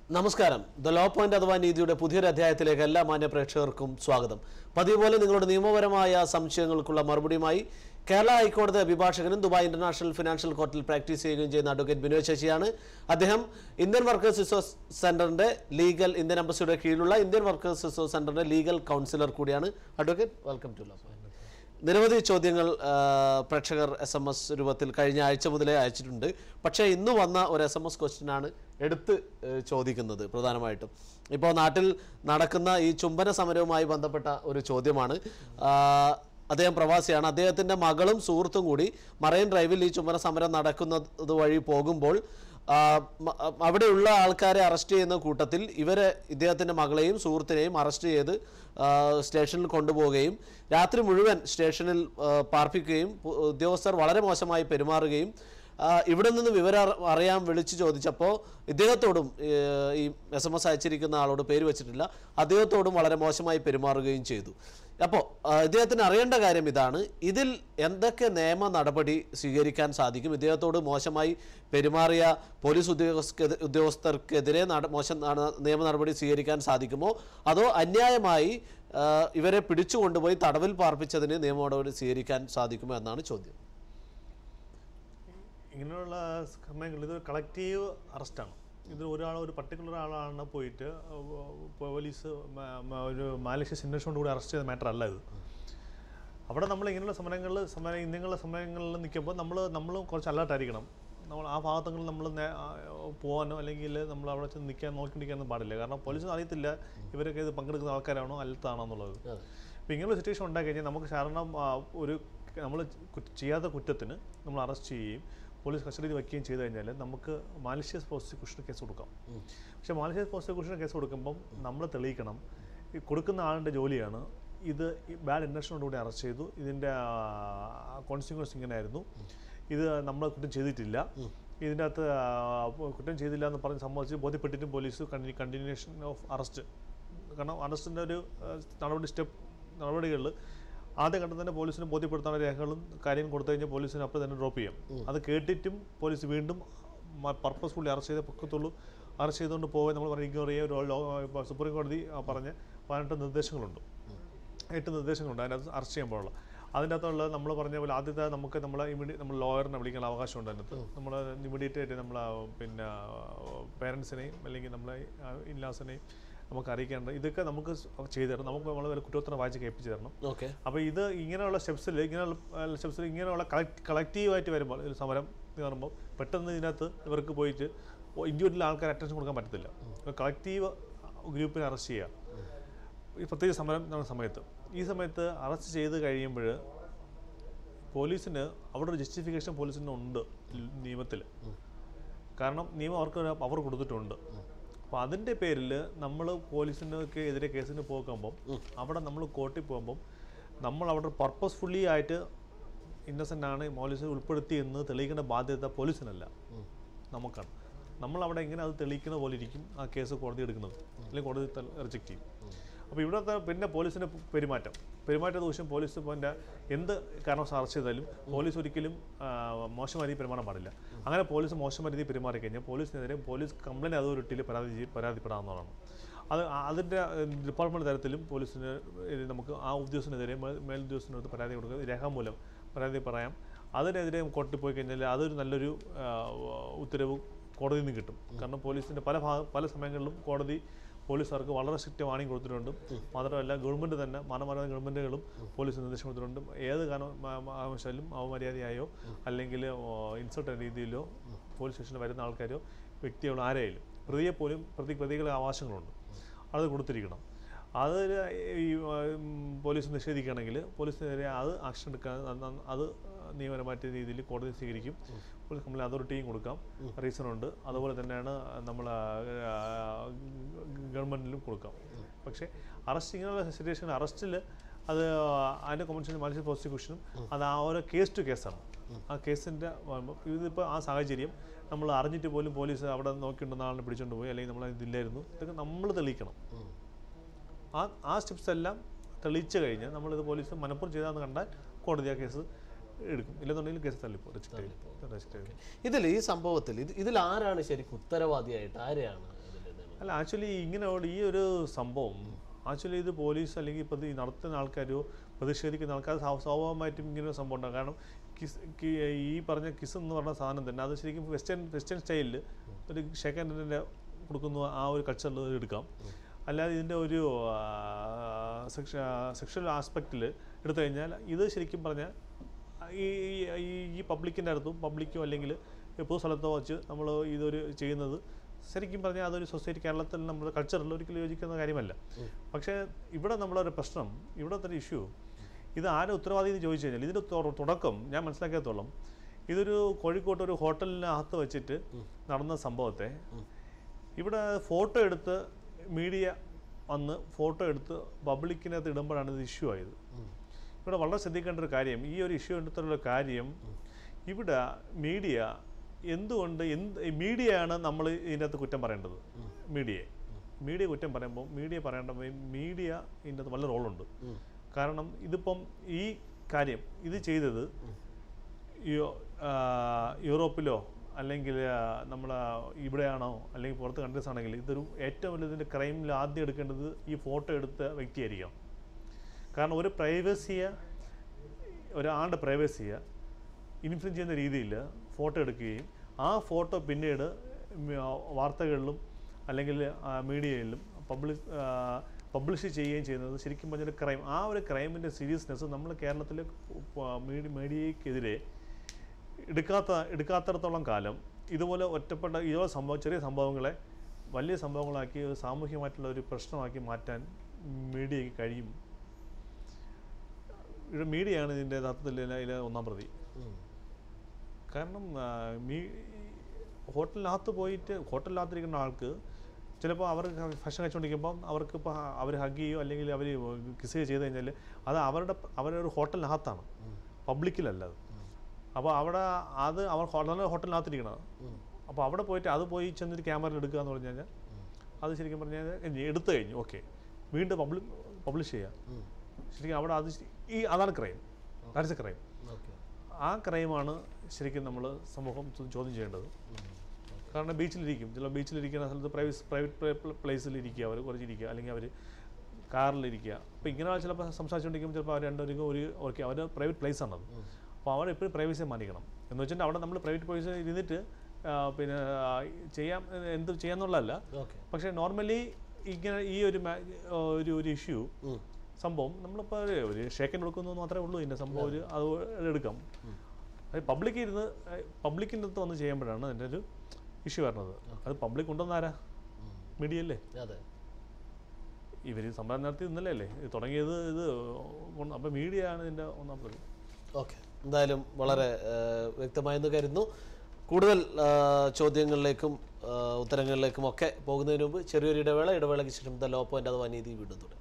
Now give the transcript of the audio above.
നമസ്കാരം. The law point അഥവാ നീതിയുടെ പുതിയൊരു അധ്യായത്തിലേക്ക് എല്ലാ മാന്യ പ്രേക്ഷകർക്കും സ്വാഗതം. പതിവ് പോലെ നിങ്ങളുടെ നിയമപരമായ സംശയങ്ങൾക്കുള്ള മറുപടിയുമായി കേരള ഹൈക്കോടതി അഭിഭാഷകനും ദുബായ് ഇന്റർനാഷണൽ ഫിനാൻഷ്യൽ കോർട്ടിൽ പ്രാക്ടീസ് ചെയ്യുകയും ചെയ്യുന്ന അഡ്വക്കേറ്റ് ബിനോയ് ശശിയാണ്. അദ്ദേഹം ഇന്ത്യൻ വർക്കേഴ്സ് റിസോഴ്സ് സെന്ററിന്റെ ലീഗൽ ഇന്ത്യൻ എംബസിയുടെ കീഴിലുള്ള ഇന്ത്യൻ വർക്കേഴ്സ് റിസോഴ്സ് സെന്ററിന്റെ ലീഗൽ കൗൺസിലർ കൂടിയാണ്. Advocate, welcome to law point. നിരവധി ചോദ്യങ്ങൾ പ്രേക്ഷകർ SMS രൂപത്തിൽ കഴിഞ്ഞ ആഴ്ച മുതലേ അയച്ചിട്ടുണ്ട്. പക്ഷേ ഇന്ന് വന്ന ഒരു SMS ക്വസ്റ്റ്യനാണ് എടുത്ത് ചോദിക്കുന്നത്. പ്രധാനമായിട്ടും ഇപ്പോൾ നാട്ടിൽ നടക്കുന്ന ഈ ചുംബന സമരവുമായി ബന്ധപ്പെട്ട ഒരു ചോദ്യമാണ്. അദ്ദേഹം പ്രവാസിയാണ്. അദ്ദേഹത്തിൻ്റെ മകളും സുഹൃത്തും കൂടി മറൈൻ ഡ്രൈവിൽ ഈ ചുംബന സമരം നടക്കുന്നത് വഴി പോകുമ്പോൾ അവിടെയുള്ള ആൾക്കാരെ അറസ്റ്റ് ചെയ്യുന്ന കൂട്ടത്തിൽ ഇദ്ദേഹത്തിൻ്റെ മകളെയും സുഹൃത്തിനെയും അറസ്റ്റ് ചെയ്ത് സ്റ്റേഷനിൽ കൊണ്ടുപോവുകയും രാത്രി മുഴുവൻ സ്റ്റേഷനിൽ പാർപ്പിക്കുകയും ഉദ്യോഗസ്ഥർ വളരെ മോശമായി പെരുമാറുകയും ഇവിടെ നിന്ന് വിവരം അറിയാൻ വിളിച്ചു ചോദിച്ചപ്പോൾ ഇദ്ദേഹത്തോടും ഈ SMS അയച്ചിരിക്കുന്ന ആളോട് പേര് വെച്ചിട്ടില്ല, അദ്ദേഹത്തോടും വളരെ മോശമായി പെരുമാറുകയും ചെയ്തു. അപ്പോൾ ഇദ്ദേഹത്തിന് അറിയേണ്ട കാര്യം ഇതാണ്: ഇതിൽ എന്തൊക്കെ നിയമ നടപടി സ്വീകരിക്കാൻ സാധിക്കും? ഇദ്ദേഹത്തോട് മോശമായി പെരുമാറിയ പോലീസ് ഉദ്യോഗസ്ഥർക്കെതിരെ മോശം നിയമ നടപടി സ്വീകരിക്കാൻ സാധിക്കുമോ, അതോ അന്യായമായി ഇവരെ പിടിച്ചുകൊണ്ടുപോയി തടവിൽ പാർപ്പിച്ചതിന് നിയമ നടപടി സ്വീകരിക്കാൻ സാധിക്കുമോ എന്നാണ് ചോദ്യം. ഇങ്ങനെയുള്ള സമയങ്ങളിൽ ഇത് കളക്റ്റീവ് അറസ്റ്റാണ്. ഇത് ഒരു പർട്ടിക്കുലർ ആളാണ് പോയിട്ട് പോലീസ് ഒരു മാലിഷ്യസ് ഇൻറ്റൻഷനോട് കൂടി അറസ്റ്റ് ചെയ്ത മാറ്റർ അല്ല ഇത്. അവിടെ നമ്മൾ ഇങ്ങനെയുള്ള ഇങ്ങനെയുള്ള സമയങ്ങളിൽ നിൽക്കുമ്പോൾ നമ്മൾ കുറച്ച് അലേർട്ടായിരിക്കണം. നമ്മൾ ആ ഭാഗത്തുകളിൽ നമ്മൾ പോകാനോ അല്ലെങ്കിൽ നമ്മൾ അവിടെ ചെന്ന് നോക്കിയിരിക്കാനൊന്നും പാടില്ല. കാരണം പോലീസിന് അറിയത്തില്ല ഇവരൊക്കെ ഇത് പങ്കെടുക്കുന്ന ആൾക്കാരാണോ അല്ലത്താണോ എന്നുള്ളത്. അപ്പോൾ ഇങ്ങനെയുള്ള സിറ്റുവേഷൻ ഉണ്ടായി കഴിഞ്ഞാൽ നമുക്ക് കാരണം നമ്മൾ ചെയ്യാത്ത കുറ്റത്തിന് നമ്മൾ അറസ്റ്റ് ചെയ്യുകയും പോലീസ് കസ്റ്റഡിയിൽ വയ്ക്കുകയും ചെയ്തു കഴിഞ്ഞാൽ നമുക്ക് മാലിഷ്യസ് പ്രോസിക്യൂഷൻ കേസ് കൊടുക്കാം. പക്ഷേ മാലിഷ്യസ് പ്രോസിക്യൂഷൻ കേസ് കൊടുക്കുമ്പം നമ്മൾ തെളിയിക്കണം ഈ കൊടുക്കുന്ന ആളിൻ്റെ ജോലിയാണ് ഇത് ബാഡ് ഇൻറ്റൻഷനോടുകൂടി അറസ്റ്റ് ചെയ്തു, ഇതിൻ്റെ കോൺസിക്വൻസ് ഇങ്ങനെയായിരുന്നു, ഇത് നമ്മൾ കുറ്റം ചെയ്തിട്ടില്ല, ഇതിൻ്റെ അകത്ത് കുറ്റം ചെയ്തില്ല എന്ന് പറഞ്ഞ് സംബന്ധിച്ച് ബോധ്യപ്പെട്ടിട്ടും പോലീസ് കണ്ടിന്യൂഷൻ ഓഫ് അറസ്റ്റ്. കാരണം അറസ്റ്റിൻ്റെ ഒരു നടപടികളിൽ ആദ്യ ഘട്ടത്തിൽ തന്നെ പോലീസിന് ബോധ്യപ്പെടുത്താൻ രേഖകളും കാര്യങ്ങളും കൊടുത്തു കഴിഞ്ഞാൽ പോലീസിന് അപ്പോൾ തന്നെ ഡ്രോപ്പ് ചെയ്യാം. അത് കേട്ടിട്ടും പോലീസ് വീണ്ടും പർപ്പസ്ഫുള്ളി അറസ്റ്റ് ചെയ്തേ പൊക്കത്തുള്ളൂ. അറസ്റ്റ് ചെയ്തുകൊണ്ട് പോകാൻ നമ്മൾ ഇഗ്നോർ ചെയ്യുക. സുപ്രീം കോടതി പറഞ്ഞ് 18 നിർദ്ദേശങ്ങളുണ്ട്, 8 നിർദ്ദേശങ്ങളുണ്ട് അതിനകത്ത് അറസ്റ്റ് ചെയ്യുമ്പോഴുള്ള. അതിൻ്റെ അകത്തുള്ള നമ്മൾ പറഞ്ഞ പോലെ ആദ്യത്തെ നമ്മൾ ലോയറിനെ വിളിക്കാൻ അവകാശമുണ്ട്. അതിനകത്ത് നമ്മൾ ഇമ്മീഡിയറ്റ് ആയിട്ട് നമ്മൾ പിന്നെ പേരൻസിനെയും അല്ലെങ്കിൽ നമ്മളെ ഇൻലാസിനെയും നമുക്ക് അറിയിക്കേണ്ടത് ഇതൊക്കെ നമുക്ക് ചെയ്തു തരണം. നമുക്ക് നമ്മൾ കുറ്റപത്രം വായിച്ച് കേൾപ്പിച്ച് തരണം. അപ്പോൾ ഇങ്ങനെയുള്ള ഇങ്ങനെയുള്ള കളക്റ്റീവായിട്ട് വരുമ്പോൾ ഒരു സമരം കയറുമ്പോൾ പെട്ടെന്ന് ഇതിനകത്ത് ഇവർക്ക് പോയിട്ട് ഇൻഡിവിജ്വൽ ആൾക്കാർ അറ്റൻഷൻ കൊടുക്കാൻ പറ്റത്തില്ല. കളക്റ്റീവ് ഗ്രൂപ്പിനെ അറസ്റ്റ് ചെയ്യുക, പ്രത്യേക സമരം നടന്ന സമയത്ത്. ഈ സമയത്ത് അറസ്റ്റ് ചെയ്ത് കഴിയുമ്പോൾ പോലീസിന് അവിടെ ഒരു ജസ്റ്റിഫിക്കേഷൻ പോലീസിനുണ്ട് നിയമത്തിൽ. കാരണം നിയമം അവർക്ക് പവർ കൊടുത്തിട്ടുണ്ട്. അപ്പോൾ അതിൻ്റെ പേരിൽ നമ്മൾ പോലീസിനൊക്കെ എതിരെ കേസിന് പോകുമ്പം അവിടെ നമ്മൾ കോർട്ടിൽ പോകുമ്പം നമ്മൾ അവിടെ പർപ്പസ്ഫുള്ളി ആയിട്ട് ഇന്നസെൻ്റ് ആണ് പോലീസിനെ ഉൾപ്പെടുത്തി എന്ന് തെളിയിക്കേണ്ട ബാധ്യത പോലീസിനല്ല, നമുക്കാണ്. നമ്മളവിടെ ഇങ്ങനെ അത് തെളിയിക്കുന്ന പോലെ ഇരിക്കും ആ കേസ് കോടതി എടുക്കുന്നത്, അല്ലെങ്കിൽ കോടതി റിജക്റ്റ് ചെയ്യും. അപ്പോൾ ഇവിടുത്തെ പിന്നെ പോലീസിൻ്റെ പെരുമാറ്റ ദൂഷ്യം പോലീസ് പിന്നെ എന്ത് കാരണവശാൽ അറസ്റ്റ് ചെയ്താലും പോലീസ് ഒരിക്കലും മോശം രീതിയിൽ പെരുമാറാൻ പാടില്ല. അങ്ങനെ പോലീസ് മോശം രീതിയിൽ പെരുമാറി കഴിഞ്ഞാൽ പോലീസിനെതിരെ പോലീസ് കംപ്ലയിൻറ്റ് അതോറിറ്റിയിൽ പരാതിപ്പെടാവുന്നതാണ്. അതിൻ്റെ ഡിപ്പാർട്ട്മെൻറ്റ് തലത്തിലും പോലീസിന് നമുക്ക് ആ ഉദ്യോഗസ്ഥനെതിരെ മേലുദ്യോഗസ്ഥനടുത്ത് പരാതി കൊടുക്കുക, രേഖാമൂലം പരാതി പറയാം. അതിനെതിരെ കോർട്ടിൽ പോയി കഴിഞ്ഞാൽ അതൊരു നല്ലൊരു ഉത്തരവ് കോടതിയിൽ നിന്ന് കിട്ടും. കാരണം പോലീസിൻ്റെ പല സമയങ്ങളിലും കോടതി പോലീസുകാർക്ക് വളരെ സ്ട്രിക്റ്റ് വാണിംഗ് കൊടുത്തിട്ടുണ്ട്. മാത്രമല്ല ഗവൺമെൻറ് തന്നെ മാനവ ഗവൺമെൻറ്റുകളും പോലീസ് നിർദ്ദേശം കൊടുത്തിട്ടുണ്ട്. ഏത് കാരണവശാലും അവമര്യാദയായോ അല്ലെങ്കിൽ ഇൻസൾട്ട് രീതിയിലോ പോലീസ് സ്റ്റേഷനിൽ വരുന്ന ആൾക്കാരോ വ്യക്തികളോ ആരെയും പ്രതികളെ അവകാശങ്ങളുണ്ട്, അത് കൊടുത്തിരിക്കണം. അത് ഈ പോലീസ് നിഷേധിക്കുകയാണെങ്കിൽ പോലീസിനെതിരെ അത് ആക്ഷൻ എടുക്കാൻ അത് നിയമപരമായിട്ട് രീതിയിൽ കോടതി സ്വീകരിക്കും. പോലീസ് കംപ്ലയിൻറ്റ് അതോറിറ്റിയും കൊടുക്കാം, റീസണുണ്ട്. അതുപോലെ തന്നെയാണ് നമ്മൾ ഗവൺമെൻറ്റിലും കൊടുക്കാം. പക്ഷേ അറസ്റ്റ് ഇങ്ങനെയുള്ള സിറ്റുവേഷൻ അറസ്റ്റിൽ അത് അതിൻ്റെ കൊമൻഷനും മാലിഷ്യസ് പ്രോസിക്യൂഷനും അത് ആ ഓരോ കേസ് ടു കേസാണ്. ആ കേസിൻ്റെ ഇതിപ്പോൾ ആ സാഹചര്യം നമ്മൾ അറിഞ്ഞിട്ട് പോലും പോലീസ് അവിടെ നോക്കിയിട്ടുണ്ടെന്ന ആളിനെ പിടിച്ചുകൊണ്ട് പോയി, അല്ലെങ്കിൽ നമ്മൾ ഇതില്ലായിരുന്നു, ഇതൊക്കെ നമ്മൾ തെളിയിക്കണം. ആ സ്റ്റെപ്സ് എല്ലാം തെളിയിച്ചു കഴിഞ്ഞാൽ നമ്മളിത് പോലീസ് മനഃപൂർവ്വം ചെയ്താന്ന് കണ്ടാൽ കോടതി ആ കേസ് എടുക്കും, ഇല്ലെന്നുണ്ടെങ്കിൽ കേസ് തള്ളിപ്പോ. ഇതിൽ ഈ സംഭവത്തിൽ ഇതിൽ ആരാണ് ശരിക്കും ഉത്തരവാദിയായിട്ട് ആരെയാണ്? അല്ല ആക്ച്വലി ഇങ്ങനെ ഈ ഒരു സംഭവം ആക്ച്വലി ഇത് പോലീസ് അല്ലെങ്കിൽ ഇപ്പോൾ ഈ നടത്തുന്ന ആൾക്കാരോ പ്രതിഷേധിക്കുന്ന ആൾക്കാർ സ്വാഭാവികമായിട്ടും ഇങ്ങനെ ഒരു സംഭവം ഉണ്ടാകും. കാരണം ഈ പറഞ്ഞ കിസ് എന്ന് പറഞ്ഞ സാധനം തന്നെ അത് ശരിക്കും വെസ്റ്റേൺ സ്റ്റൈലിൽ ഒരു ഷേക്കൻഡിൻ്റെ കൊടുക്കുന്ന ആ ഒരു കൾച്ചറിൽ എടുക്കാം. അല്ലാതെ ഇതിൻ്റെ ഒരു സെക്ഷൽ ആസ്പെക്റ്റിൽ എടുത്തു കഴിഞ്ഞാൽ ഇത് ശരിക്കും പറഞ്ഞാൽ ഈ പബ്ലിക്കിൻ്റെ അടുത്തും പബ്ലിക്കോ അല്ലെങ്കിൽ പൊതു സ്ഥലത്തോ വെച്ച് നമ്മൾ ഇതൊരു ചെയ്യുന്നത് ശരിക്കും പറഞ്ഞാൽ അതൊരു സൊസൈറ്റി കേരളത്തിൽ നമ്മുടെ കൾച്ചറിൽ ഒരിക്കലും യോജിക്കുന്ന കാര്യമല്ല. പക്ഷേ ഇവിടെ നമ്മളൊരു പ്രശ്നം, ഇവിടുത്തെ ഒരു ഇഷ്യൂ, ഇത് ആരും ഉത്തരവാദി എന്ന് ചോദിച്ചു കഴിഞ്ഞാൽ ഇതിൻ്റെ തുടക്കം ഞാൻ മനസ്സിലാക്കിയത്തോളം ഇതൊരു കോഴിക്കോട്ട് ഒരു ഹോട്ടലിനകത്ത് വെച്ചിട്ട് നടന്ന സംഭവത്തെ ഇവിടെ ഫോട്ടോ എടുത്ത് മീഡിയ വന്ന് ഫോട്ടോ എടുത്ത് പബ്ലിക്കിനകത്ത് ഇടുമ്പോഴാണ് ഇത് ഇഷ്യൂ ആയത്. ഇവിടെ വളരെ ശ്രദ്ധിക്കേണ്ട ഒരു കാര്യം, ഈ ഒരു ഇഷ്യൂ എടുത്തുള്ള കാര്യം, ഇവിടെ മീഡിയ എന്തുകൊണ്ട് മീഡിയയാണ് നമ്മൾ ഇതിനകത്ത് കുറ്റം പറയേണ്ടത്. മീഡിയ കുറ്റം പറയുമ്പോൾ മീഡിയ ഇതിനകത്ത് വളരെ റോളുണ്ട്. കാരണം ഇതിപ്പം ഈ കാര്യം ഇത് ചെയ്തത് യൂറോപ്പിലോ അല്ലെങ്കിൽ നമ്മളെ ഇവിടെയാണോ അല്ലെങ്കിൽ പുറത്ത് കൺട്രീസ് ആണെങ്കിൽ ഇതൊരു ഏറ്റവും വലിയ ഇതിൻ്റെ ക്രൈമിൽ ആദ്യം എടുക്കേണ്ടത് ഈ ഫോട്ടോ എടുത്ത വ്യക്തിയായിരിക്കാം. കാരണം ഒരാളുടെ പ്രൈവസിയെ ഇൻഫ്ലുവൻസ് ചെയ്യുന്ന രീതിയിൽ ഫോട്ടോ എടുക്കുകയും ആ ഫോട്ടോ പിന്നീട് വാർത്തകളിലും അല്ലെങ്കിൽ മീഡിയയിലും പബ്ലിഷ് ചെയ്യുകയും ചെയ്യുന്നത് ശരിക്കും പറഞ്ഞൊരു ക്രൈം. ആ ഒരു ക്രൈമിൻ്റെ സീരിയസ്നെസ് നമ്മൾ കേരളത്തിലെ മീഡിയയ്ക്കെതിരെ എടുക്കാത്തിടത്തോളം കാലം ഇതുപോലെ ചെറിയ സംഭവങ്ങളെ വലിയ സംഭവങ്ങളാക്കി സാമൂഹികമായിട്ടുള്ള ഒരു പ്രശ്നമാക്കി മാറ്റാൻ മീഡിയയ്ക്ക് കഴിയും. ഇവിടെ മീഡിയയാണ് ഇതിൻ്റെ യഥാർത്ഥത്തിൽ അതിലെ ഒന്നാം പ്രതി. കാരണം ഹോട്ടലിനകത്തിരിക്കുന്ന ആൾക്ക് ചിലപ്പോൾ അവർ ഭക്ഷണം കഴിച്ചുകൊണ്ടിരിക്കുമ്പം അവർക്ക് ഇപ്പോൾ അവർ ഹഗ് ചെയ്യുകയോ അല്ലെങ്കിൽ അവർ കിസ് ചെയ്ത് കഴിഞ്ഞാൽ അത് അവരൊരു ഹോട്ടലിനകത്താണ്, പബ്ലിക്കിലല്ല അത്. അപ്പോൾ അവർ ഹോട്ടലിനകത്തിരിക്കണത്. അപ്പോൾ അവിടെ പോയി ചെന്നിട്ട് ക്യാമറയിൽ എടുക്കുക എന്ന് പറഞ്ഞു കഴിഞ്ഞാൽ അത് ശരിക്കും പറഞ്ഞാൽ എടുത്തു കഴിഞ്ഞു, ഓക്കെ, വീണ്ടും പബ്ലിഷ് ചെയ്യുക. ശരിക്കും അവിടെ അതാണ് ക്രൈം. That's A crime. ആ ക്രൈമാണ് ശരിക്കും നമ്മൾ സമൂഹം ചോദ്യം ചെയ്യേണ്ടത്. കാരണം ചില ബീച്ചിലിരിക്കുന്ന സ്ഥലത്ത് പ്രൈവറ്റ് പ്ലേസിലിരിക്കുക, അവർ കുറച്ചിരിക്കുക, അല്ലെങ്കിൽ അവർ കാറിലിരിക്കുക. അപ്പോൾ ഇങ്ങനെ ചിലപ്പോൾ സംസാരിച്ചുകൊണ്ടിരിക്കുമ്പോൾ ചിലപ്പോൾ അവർ രണ്ടുപേർക്കും ഓക്കെ അവർ പ്രൈവറ്റ് പ്ലേസാണത്. അപ്പോൾ അവിടെ എപ്പോഴും പ്രൈവസിയെ മാനിക്കണം. എന്ന് വെച്ചിട്ട് അവിടെ നമ്മൾ പ്രൈവറ്റ് പ്ലേസിൽ ഇരുന്നിട്ട് പിന്നെ എന്ത് ചെയ്യാന്നുള്ളതല്ല. പക്ഷേ നോർമലി ഇങ്ങനെ ഈ ഒരു ഇഷ്യൂ സംഭവം നമ്മളിപ്പോൾ ഒരു ഷേക്കൻ കൊടുക്കുന്നു മാത്രമേ ഉള്ളൂ. ഇതിൻ്റെ സംഭവം അത് എടുക്കാം. അത് പബ്ലിക്കിൻ്റെ അടുത്ത് വന്ന് ചെയ്യുമ്പോഴാണ് അതിൻ്റെ ഒരു ഇഷ്യൂ വരുന്നത്. അത് പബ്ലിക് ഉണ്ടെന്നാരാ? മീഡിയ അല്ലേ? ഇവർ സംഭവം നടത്തി ഇന്നലെ അല്ലേ തുടങ്ങിയത് ഇത്. അപ്പോൾ മീഡിയ ആണ് ഇതിൻ്റെ ഒന്നാം പ്രതി. ഓക്കെ, എന്തായാലും വളരെ വ്യക്തമായെന്ന് കരുതുന്നു. കൂടുതൽ ചോദ്യങ്ങളിലേക്കും ഉത്തരങ്ങളിലേക്കും ഒക്കെ പോകുന്നതിന് മുമ്പ് ചെറിയൊരു ഇടവേളയ്ക്ക് ശേഷം ദ ലോ പോയിന്റ് അഥവാ നീതി വീണ്ടും തുടരും.